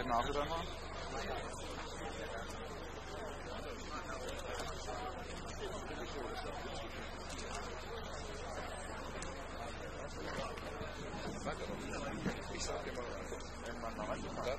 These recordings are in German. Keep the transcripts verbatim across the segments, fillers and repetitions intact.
die Nase da machen? Ich sag dir mal, wenn man noch was macht,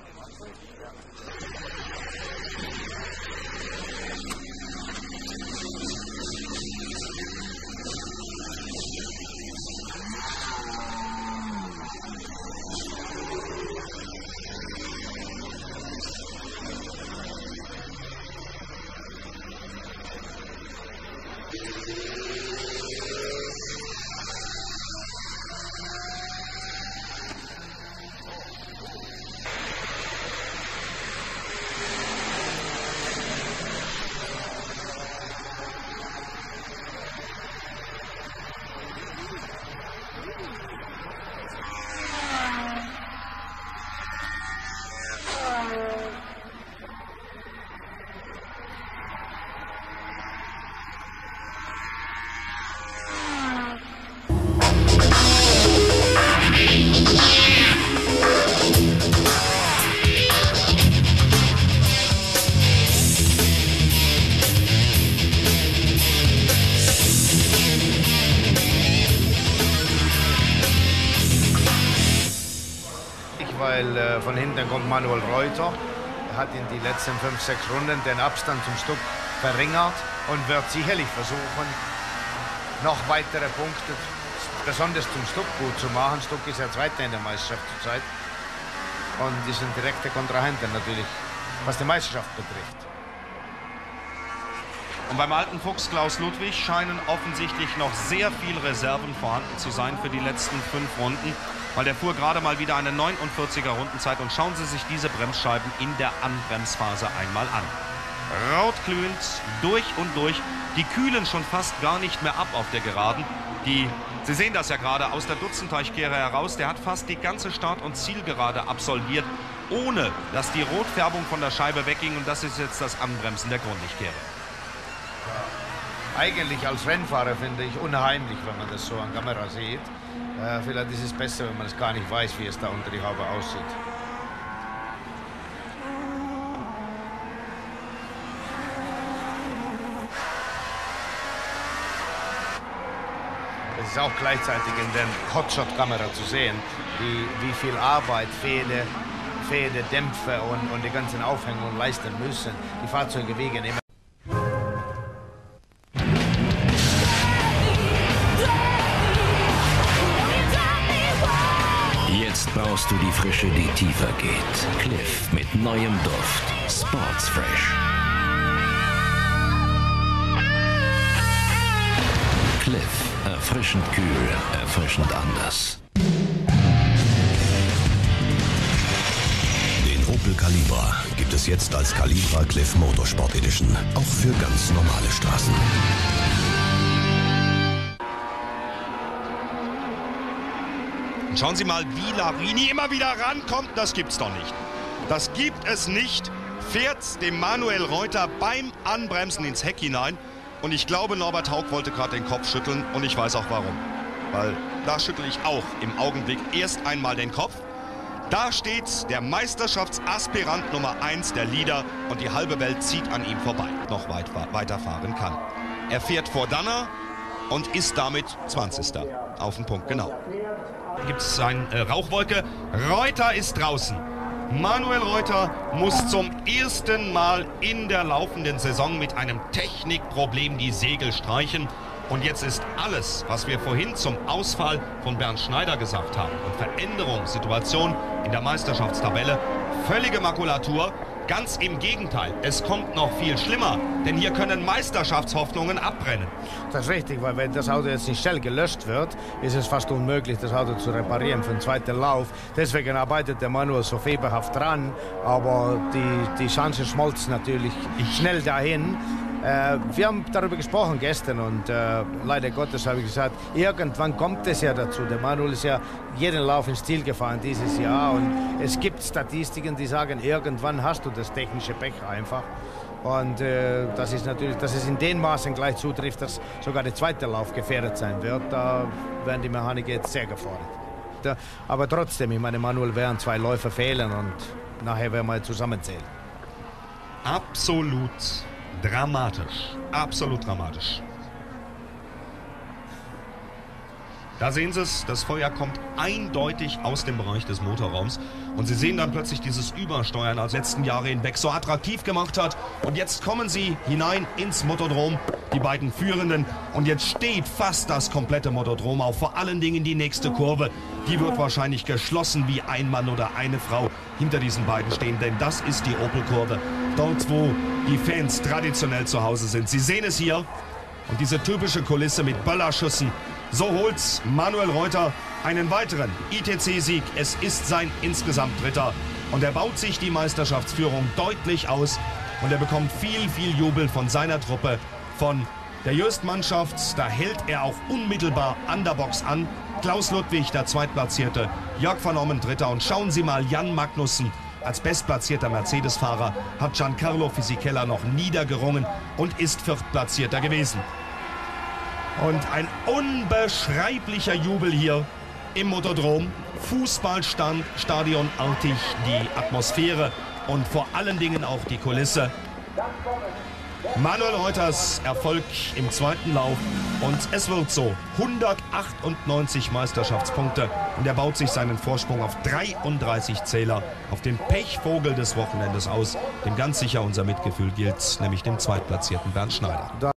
weil äh, von hinten kommt Manuel Reuter. Er hat in die letzten fünf, sechs Runden den Abstand zum Stuck verringert und wird sicherlich versuchen, noch weitere Punkte, besonders zum Stuck, gut zu machen. Stuck ist ja Zweiter in der Meisterschaft zurzeit und ist ein direkter Kontrahent natürlich, was die Meisterschaft betrifft. Und beim alten Fuchs Klaus Ludwig scheinen offensichtlich noch sehr viele Reserven vorhanden zu sein für die letzten fünf Runden, weil der fuhr gerade mal wieder eine neunundvierziger Rundenzeit. Und schauen Sie sich diese Bremsscheiben in der Anbremsphase einmal an. Rotglühend, durch und durch. Die kühlen schon fast gar nicht mehr ab auf der Geraden. Die, Sie sehen das ja gerade aus der Dutzendteichkehre heraus. Der hat fast die ganze Start- und Zielgerade absolviert, ohne dass die Rotfärbung von der Scheibe wegging. Und das ist jetzt das Anbremsen der Grundlichtkehre. Eigentlich als Rennfahrer finde ich unheimlich, wenn man das so an Kamera sieht. Äh, vielleicht ist es besser, wenn man es gar nicht weiß, wie es da unter die Haube aussieht. Es ist auch gleichzeitig in der Hotshot-Kamera zu sehen, wie, wie viel Arbeit Fehde, Fehde, Dämpfe und, und die ganzen Aufhängungen leisten müssen. Die Fahrzeuge wiegen immer. Jetzt brauchst du die Frische, die tiefer geht. Cliff mit neuem Duft. Sports Fresh. Cliff. Erfrischend kühl, erfrischend anders. Den Opel Calibra gibt es jetzt als Calibra Cliff Motorsport Edition. Auch für ganz normale Straßen. Schauen Sie mal, wie Larini immer wieder rankommt. Das gibt's doch nicht. Das gibt es nicht. Fährt dem Manuel Reuter beim Anbremsen ins Heck hinein. Und ich glaube, Norbert Haug wollte gerade den Kopf schütteln. Und ich weiß auch warum. Weil da schüttle ich auch im Augenblick erst einmal den Kopf. Da steht der Meisterschaftsaspirant Nummer eins, der Leader. Und die halbe Welt zieht an ihm vorbei. Noch weit, weiterfahren kann. Er fährt vor Danner und ist damit zwanzigster Auf den Punkt, genau. Gibt es eine äh, Rauchwolke. Reuter ist draußen. Manuel Reuter muss zum ersten Mal in der laufenden Saison mit einem Technikproblem die Segel streichen. Und jetzt ist alles, was wir vorhin zum Ausfall von Bernd Schneider gesagt haben und Veränderung, Situation in der Meisterschaftstabelle, völlige Makulatur. Ganz im Gegenteil, es kommt noch viel schlimmer, denn hier können Meisterschaftshoffnungen abbrennen. Das ist richtig, weil wenn das Auto jetzt nicht schnell gelöscht wird, ist es fast unmöglich, das Auto zu reparieren für den zweiten Lauf. Deswegen arbeitet der Manuel so fieberhaft dran, aber die, die Chance schmolzt natürlich schnell dahin. Äh, wir haben darüber gesprochen gestern und äh, leider Gottes habe ich gesagt, irgendwann kommt es ja dazu. Der Manuel ist ja jeden Lauf ins Ziel gefahren dieses Jahr und es gibt Statistiken, die sagen, irgendwann hast du das technische Pech einfach. Und äh, das ist natürlich, dass es in den Maßen gleich zutrifft, dass sogar der zweite Lauf gefährdet sein wird, da werden die Mechaniker jetzt sehr gefordert. Aber trotzdem, ich meine, Manuel werden zwei Läufe fehlen und nachher werden wir zusammenzählen. Absolut dramatisch. Absolut dramatisch. Da sehen Sie es, das Feuer kommt eindeutig aus dem Bereich des Motorraums. Und Sie sehen dann plötzlich dieses Übersteuern, als letzten Jahre hinweg so attraktiv gemacht hat. Und jetzt kommen sie hinein ins Mottodrom, die beiden Führenden. Und jetzt steht fast das komplette Mottodrom auf, vor allen Dingen die nächste Kurve. Die wird wahrscheinlich geschlossen wie ein Mann oder eine Frau hinter diesen beiden stehen. Denn das ist die Opel-Kurve, dort wo die Fans traditionell zu Hause sind. Sie sehen es hier. Und diese typische Kulisse mit Böllerschüssen. So holt Manuel Reuter einen weiteren I T C-Sieg. Es ist sein insgesamt dritter. Und er baut sich die Meisterschaftsführung deutlich aus. Und er bekommt viel, viel Jubel von seiner Truppe, von der Jöst-Mannschaft. Da hält er auch unmittelbar an der Box an. Klaus Ludwig, der Zweitplatzierte. Jörg van Ommen, Dritter. Und schauen Sie mal, Jan Magnussen als bestplatzierter Mercedes-Fahrer hat Giancarlo Fisichella noch niedergerungen und ist Viertplatzierter gewesen. Und ein unbeschreiblicher Jubel hier im Mottodrom. Fußballstadionartig die Atmosphäre und vor allen Dingen auch die Kulisse. Manuel Reuters Erfolg im zweiten Lauf. Und es wird so. hundertachtundneunzig Meisterschaftspunkte. Und er baut sich seinen Vorsprung auf dreiunddreißig Zähler auf den Pechvogel des Wochenendes aus, dem ganz sicher unser Mitgefühl gilt, nämlich dem Zweitplatzierten Bernd Schneider.